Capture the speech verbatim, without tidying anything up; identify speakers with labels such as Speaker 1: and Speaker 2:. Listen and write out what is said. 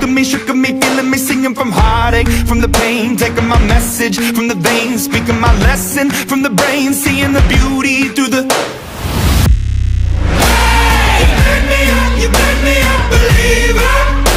Speaker 1: of me, shook of me, feeling me, singing from heartache, from the pain, taking my message from the veins, speaking my lesson from the brain, seeing the beauty through the